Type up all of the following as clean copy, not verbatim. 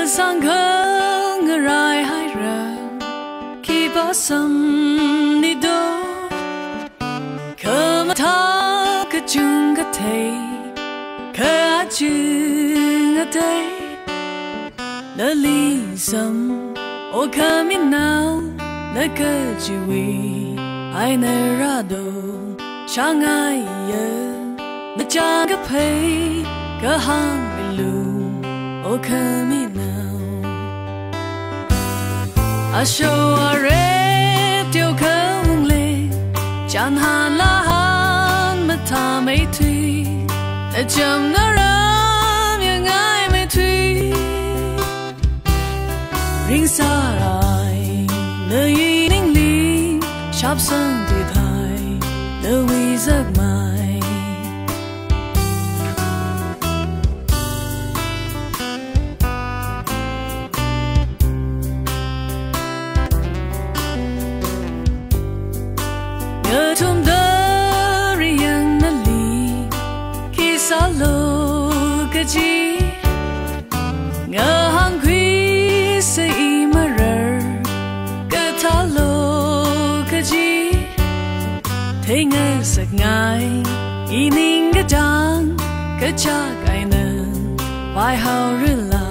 sang khơi người rai hai ra khi bao sum đi đó khờ mà tha cái chung cái thầy khờ chung cái thầy đã ly sum ô khờ mình nào đã cơ chui ai nỡ ra đâu chẳng ai nhớ đã chẳng cái thấy cái hàng bị lù ô khờ mình nào a show a red tiêu khờ hung lệ chẳng hàn la han mà tha mấy thủy đã chậm nó ram như ai mấy thủy ring xa lại nơi ninh ly sắp sân thì thay nơi uy giấc mai nhớ thum đỡ riêng năn lì khi xa lô cái chi ngờ hàng quý sẽ mà rờ cái thả lô cái chi thấy ngờ sạc ngài ý ninh cái trang cái cha cái nâng vai hào rư là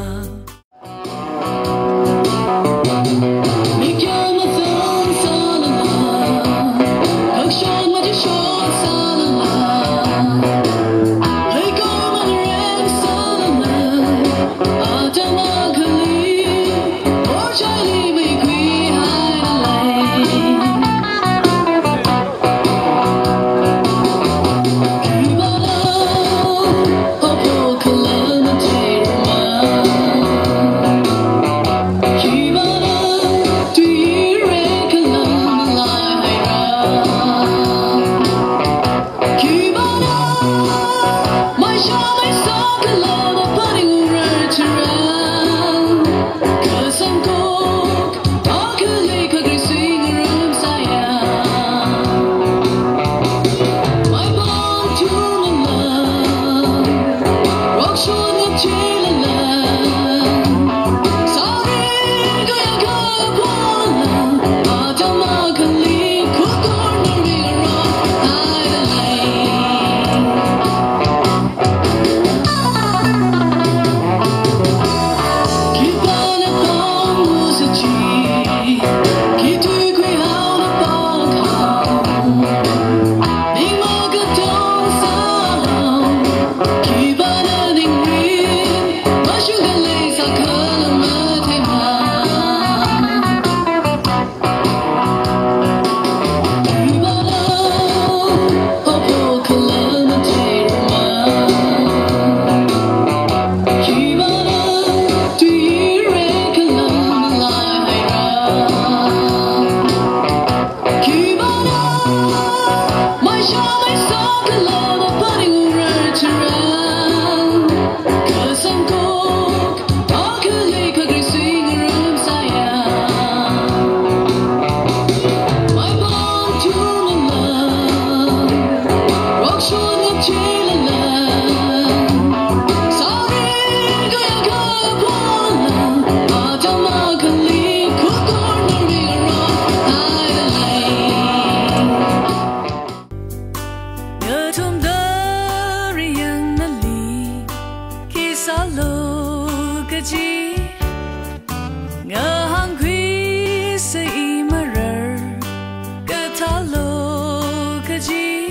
ngờ hàng quý sẽ mà rờ cái thả lô cái chi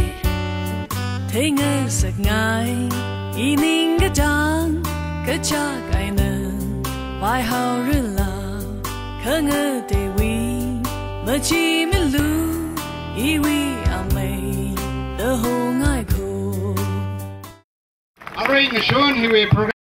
thấy ngờ sạc ngài ý ninh cái trang cái cha cái nâng vai hào rư là khờ ngờ tê quy mà chi mi lu ý quy à mây đỡ hồ ngài khô. All right, Michonne, here we